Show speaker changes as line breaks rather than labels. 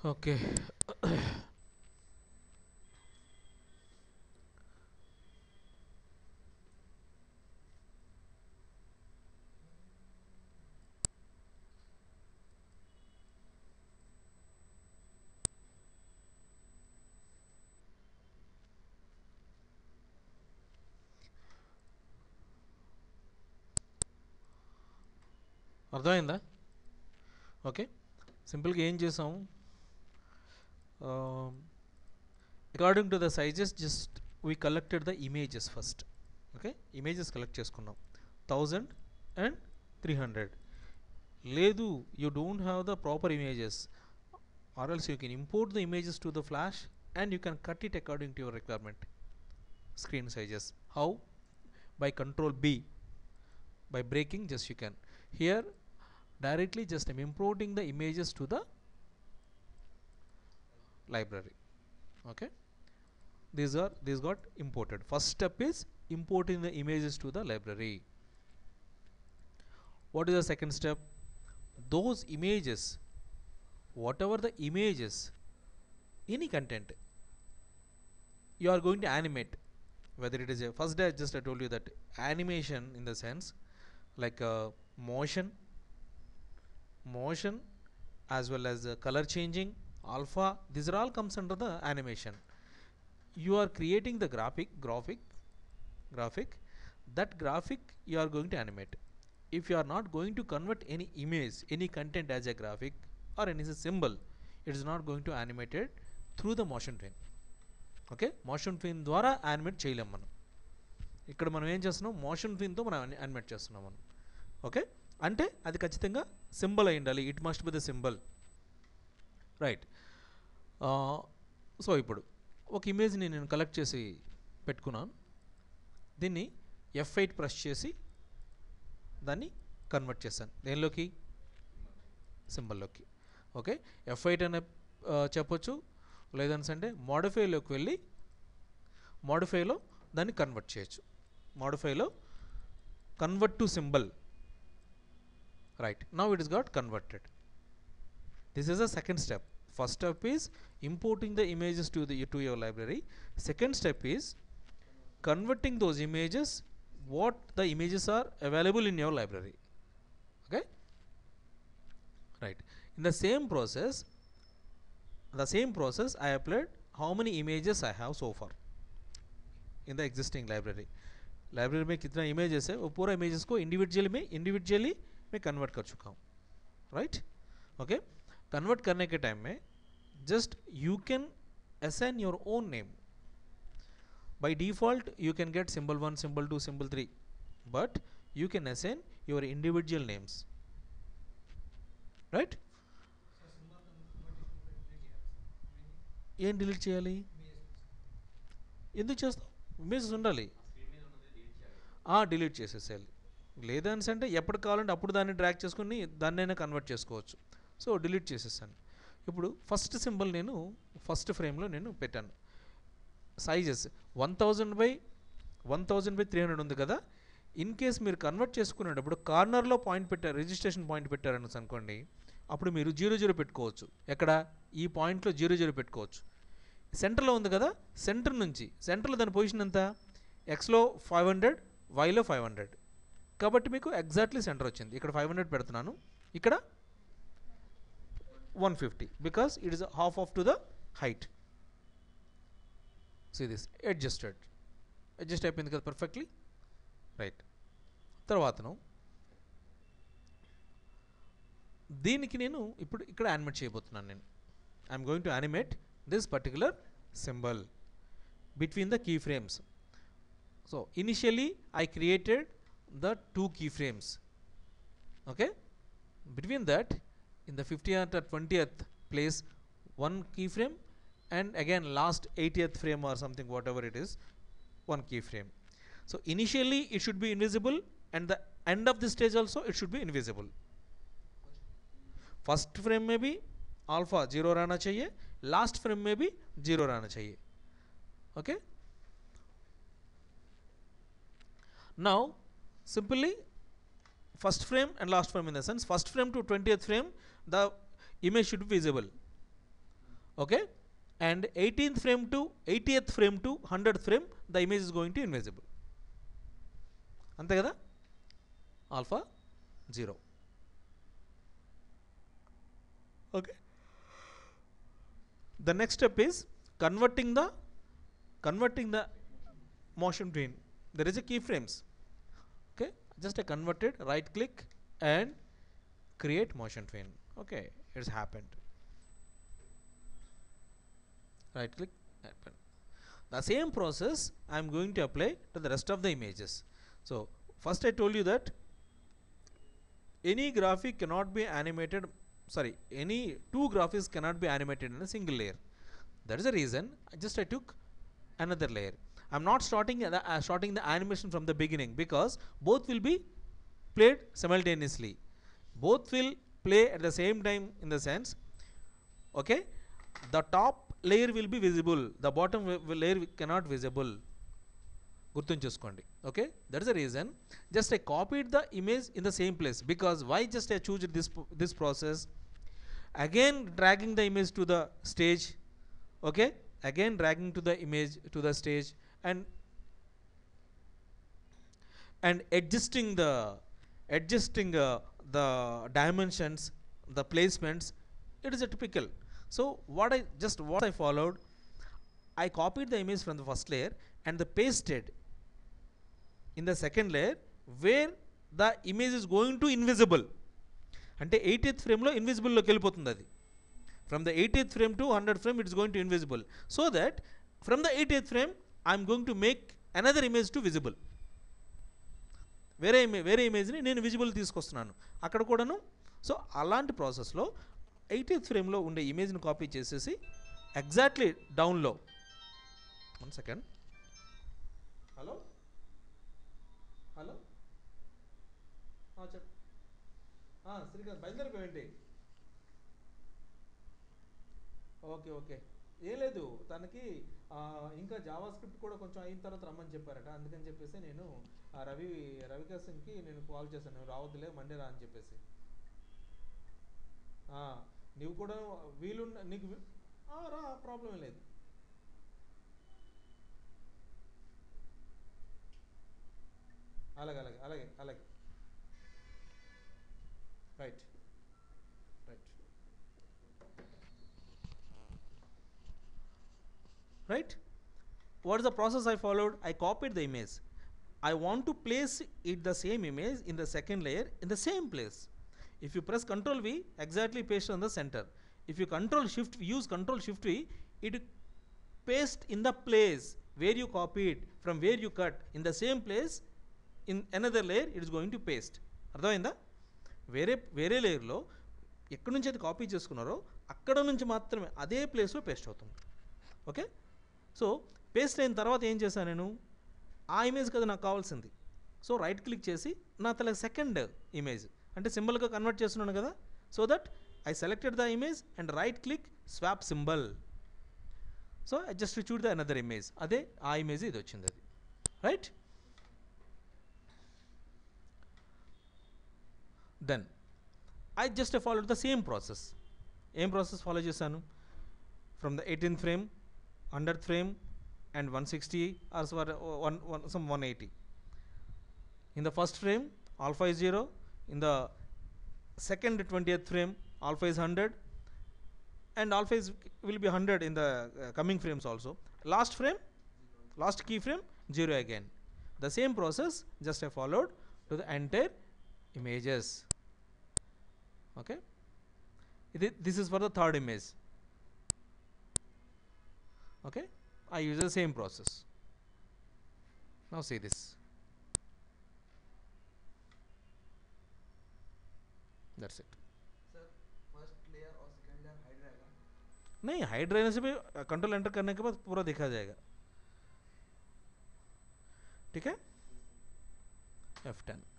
Okay. అర్థమైందా? Okay. సింపుల్గా ఏం చేసాం, according to the sizes just we collected the images first. Okay, images collect చేసుకున్నాం 1000 అండ్ 300. లేదు, you don't have the proper images, or else you can import the images to the flash and you can cut it according to your requirement screen sizes. How? By control B, by breaking, just you can here directly just I'm importing the images to the library. Okay, these got imported. First step is importing the images to the library. What is the second step? Those images, whatever the images, any content you are going to animate, whether it is a first day just I told you that animation in the sense like motion as well as color changing, alpha, these are all comes under the animation. You are creating the graphic, that graphic you are going to animate. If you are not going to convert any image, any content as a graphic or any symbol, it is not going to animate it through the motion twin. Okay, motion twin ద్వారా animate చేయలేం మనం. ఇక్కడ మనం ఏం చేస్తున్నాం, motion ట్విన్తో మనం animate చేస్తున్నాం మనం. ఓకే, అంటే అది ఖచ్చితంగా సింబల్ అయి ఉండాలి, it must be the symbol, right. So ఇప్పుడు ఒక ఇమేజ్ని నేను కలెక్ట్ చేసి పెట్టుకున్నాను, దీన్ని F8 ప్రెస్ చేసి దాన్ని కన్వర్ట్ చేశాను దేనిలోకి, సింబల్లోకి. ఓకే, F8 అనే చెప్పొచ్చు, లేదనంటే మోడిఫైలోకి వెళ్ళి మోడిఫైలో దాన్ని కన్వర్ట్ చేయొచ్చు. మోడిఫైలో convert to symbol, right. Now it is got converted. This is the second step. First step is importing the images to your library. Second step is converting those images what the images are available in your library. Okay, right. In the same process I applied how many images I have so far in the existing library में कितना images है, वो पूरा images को individually में convert कर चुका हूँ, right. Okay, convert करने के time में just you can assign your own name. By default you can get symbol 1, symbol 2, symbol 3, but you can assign your individual names, right. ఏం డిలీట్ చేయాలి, ఎందుకు చేస్తాం, ఇమేజెస్ ఉండాలి, డిలీట్ చేసేసేయాలి. లేదని అంటే ఎప్పుడు కావాలంటే అప్పుడు దాన్ని డ్రాగ్ చేసుకుని దాన్నైనా కన్వర్ట్ చేసుకోవచ్చు. సో డిలీట్ చేసేసాను. ఇప్పుడు ఫస్ట్ సింబల్ నేను ఫస్ట్ ఫ్రేమ్లో నేను పెట్టాను. సైజెస్ 1000 by 300 ఉంది కదా. ఇన్ కేస్ మీరు కన్వర్ట్ చేసుకునేటప్పుడు కార్నర్లో పాయింట్ పెట్టారు, రిజిస్ట్రేషన్ పాయింట్ పెట్టారని అనుకోండి, అప్పుడు మీరు 00 పెట్టుకోవచ్చు. ఎక్కడ, ఈ పాయింట్లో 00 పెట్టుకోవచ్చు. సెంటర్లో ఉంది కదా, సెంటర్లో దాని పొజిషన్ ఎంత, ఎక్స్లో 500, వైలో 500, కాబట్టి మీకు ఎగ్జాక్ట్లీ సెంటర్ వచ్చింది. ఇక్కడ 500 పెడుతున్నాను, ఇక్కడ 150, because it is half of to the height. See this, adjust అయిపోయింది కదా పర్ఫెక్ట్లీ, రైట్. తర్వాతను దీనికి నేను ఇప్పుడు ఇక్కడ యానిమేట్ చేయబోతున్నాను. నేను I'm going to animate this particular symbol between the key frames. So initially I created the 2 key frames. Okay, between that in the 50th or 20th place 1 keyframe, and again last 80th frame or something, whatever it is, 1 keyframe. So initially it should be invisible, and the end of the stage also it should be invisible. First frame में भी alpha 0 रहना चाहिए, last frame में भी 0 रहना चाहिए. Okay, now simply first frame and last frame, in the sense first frame to 20th frame the image should be visible. okay, and 18th frame to 80th frame to 100th frame the image is going to invisible. అంతే కదా, alpha 0. Okay, the next step is converting the motion twin. There is a keyframes. Okay, just a converted, right click and create motion twin. Okay, it's happened. Right click, happen. The same process I am going to apply to the rest of the images. So first I told you that any graphic cannot be animated, sorry, any two graphics cannot be animated in a single layer. That is the reason I took another layer. I am not starting the animation from the beginning, because both will be played simultaneously. Both will play at the same time, in the sense, okay, the top layer will be visible, the bottom layer cannot visible. గుర్తుంచేసుకోండి. Okay, that is the reason just I copied the image in the same place. Because why just I choose this process, again dragging the image to the stage, okay, again dragging to the image to the stage, and adjusting the dimensions, the placements. It is a typical. So what I followed, I copied the image from the first layer and the pasted in the second layer where the image is going to invisible. అంటే 80th frame లో invisible లోకి వెళ్ళిపోతుంది అది. From the 80th frame to 100th frame it is going to invisible, so that from the 80th frame I am going to make another image to visible. వేరే ఇమేజ్ని నేను visible తీసుకొస్తున్నాను అక్కడ కూడాను. సో అలాంటి ప్రాసెస్లో 80th ఫ్రేమ్లో ఉండే ఇమేజ్ని కాపీ చేసేసి ఎగ్జాక్ట్లీ డౌన్లో, 1 సెకండ్, హలో చెప్పు శ్రీకాంత్ బయలుదేరిపోయింది. ఓకే ఏం లేదు, తనకి ఇంకా జావా స్క్రిప్ట్ కూడా కొంచెం అయిన తర్వాత రమ్మని చెప్పారట. అందుకని చెప్పేసి నేను రవికాసన్కి నేను కాల్ చేశాను, నువ్వు రావద్దులే మండే రా అని చెప్పేసి. నువ్వు కూడా వీలున్న నీకు రా, ప్రాబ్లం ఏం లేదు. అలాగే right. Right, what is the process I followed? I copied the image. I want to place it, the same image, in the second layer in the same place. If you press Ctrl V, exactly paste on the center. If you use Ctrl Shift V, it paste in the place where you copied, from where you cut, in the same place in another layer it is going to paste. అర్థమైందా? వేరే లేయర్లో ఎక్కడి నుంచి అయితే copy చేసుకున్నారో అక్కడ నుంచి మాత్రమే అదే ప్లేస్లో పేస్ట్ అవుతుంది. ఓకే, సో పేస్ట్ అయిన తర్వాత ఏం చేశాను నేను, ఆ ఇమేజ్ కదా నాకు కావాల్సింది. సో రైట్ క్లిక్ చేసి నా తల సెకండ్ ఇమేజ్ అంటే సింబల్గా కన్వర్ట్ చేస్తున్నాను కదా. So that I selected the image and right click swap symbol. So I just chose the another image, అదే ఆ ఇమేజ్ ఇది వచ్చింది అది. Right, then I just followed the same process. ఏం ప్రాసెస్ ఫాలో చేశాను? From the 18th frame, 100th frame and 160 or some 180. In the first frame alpha is 0, in the second 20th frame alpha is 100 and alpha will be 100 in the coming frames also. Last key frame 0 again. The same process just I followed to the entire images. Okay, this is for the third image. Okay, I use the same process. Now see this. That's it.
Sir, first layer और second layer hide रहेगा?
नहीं, hide रहने से भी control enter करने के बाद पूरा दिखा जाएगा. ठीक है, F10.